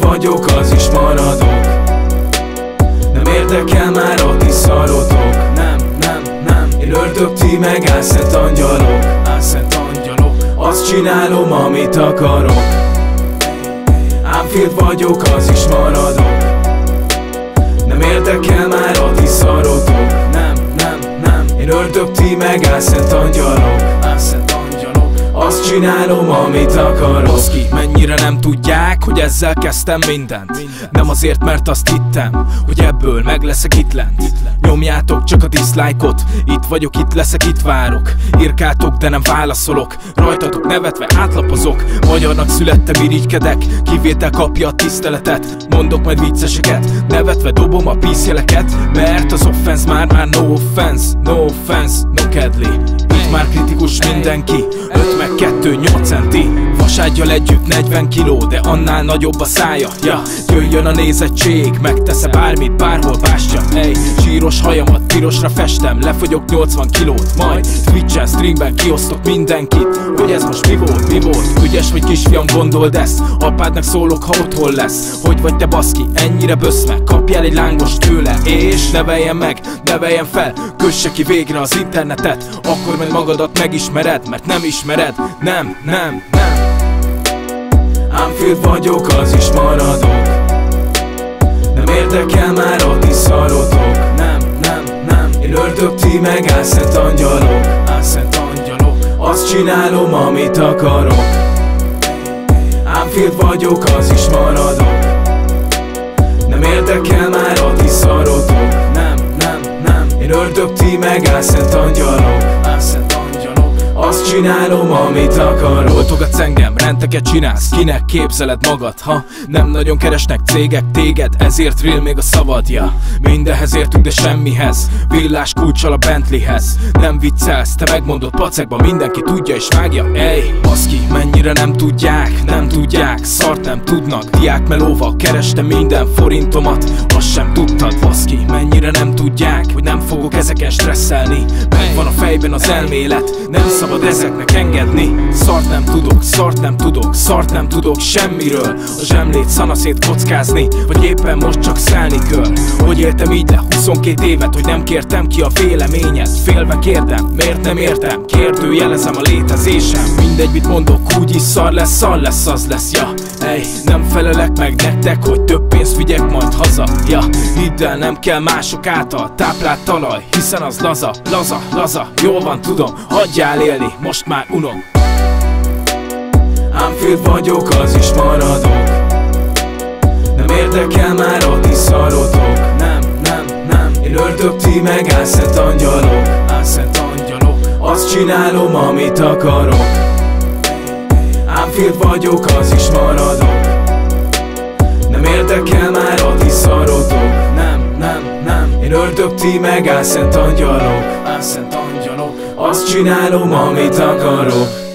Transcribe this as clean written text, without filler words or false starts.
vagyok, az is maradok. Nem érdekel már a ti szarotok. Nem, nem, nem. Én ördög, ti meg álszent angyalok. Álszent angyalok. Azt csinálom, amit akarok. Ámfild vagyok, az is maradok. Nem érdekel már a ti szarotok. Nem, nem, nem. Én ördög, ti meg álszent angyalok. Álszent angyalok. Azt csinálom, amit akarok. Baszki, mennyire nem tudják, hogy ezzel kezdtem mindent. Nem azért, mert azt hittem, hogy ebből meg leszek itt lent. Nyomjátok csak a dislike-ot, itt vagyok, itt leszek, itt várok. Írkátok, de nem válaszolok, rajtatok nevetve átlapozok. Magyarnak születtem, irigykedek, kivétel kapja a tiszteletet. Mondok majd vicceseket, nevetve dobom a peace-jeleket. Mert az offense már no offense, no offense, no kedli. Itt már kritikus mindenki, 5 meg 2, 8 centi. Vasággyal együtt 40 kiló, de annál nagyobb a szája. Ja, jöjjön a nézettség, megtesz-e bármit, bárhol bástya. Ej, zsíros hajamat pirosra festem, lefogyok 80 kilót. Majd Twitch-en, streamben kiosztok mindenkit, hogy ez most mi volt, mi volt. Ügyes vagy kisfiam, gondold ezt, apádnak szólok, ha otthon lesz. Hogy vagy te baszki, ennyire böszme, kapjál egy lángos tőle. És neveljen meg, neveljen fel, kösse ki végre az internetet. Akkor meg magadat megismered, mert nem ismered. Nem, nem, nem. Ámfild vagyok, az is maradok. Nem érdekel már a ti szarotok. Nem, nem, nem. Én ördög, ti meg álszent angyalok. Álszent angyalok. Azt csinálom, amit akarok. Ámfild vagyok, az is maradok. Nem érdekel már a ti szarotok. Nem, nem, nem. Én ördög, ti meg álszent angyalok. Álszent angyalok. Azt csinálom, amit akarok. Oltogatsz engem, rendeket csinálsz, kinek képzeled magad, ha? Nem nagyon keresnek cégek téged, ezért real még a szavadja. Mindenhez értünk, de semmihez, villás kulccsal a Bentleyhez. Nem viccelsz, te megmondod pacekban, mindenki tudja és vágja. Ej, baszki, mennyire nem tudják, szart nem tudnak. Diák melóval kerestem minden forintomat, azt sem tudtad, baszki. Mennyire nem tudják, hogy nem fogok ezeken stresszelni. Megvan a fejben az elmélet, nem szabad ezeknek engedni. Szart nem tudok semmiről. A zsemlét szanaszét kockázni, vagy éppen most csak szállni kell. Hogy éltem így le 22 évet, hogy nem kértem ki a véleményed. Félve kérdem, miért nem értem? Kérdőjelezem a létezésem. Mindegy, mit mondok, úgyis szar lesz, az lesz, ja. Ej, nem felelek meg nektek, hogy több pénzt vigyek majd haza. Ja, hidd el, nem kell mások által táplált talaj, hiszen az laza, jól van, tudom, hagyjál élni, most már unom. Ámfild vagyok, az is maradok. Nem érdekel már a ti szarotok. Nem, nem, nem. Én ördög, ti meg álszent angyalok. Álszent angyalok. Azt csinálom, amit akarok. Ámfild vagyok, az is maradok. Nem érdekel már a ti szarotok. Nem, nem, nem. Én ördög, ti meg álszent angyalok. Álszent angyalok. Azt csinálom, amit akarok.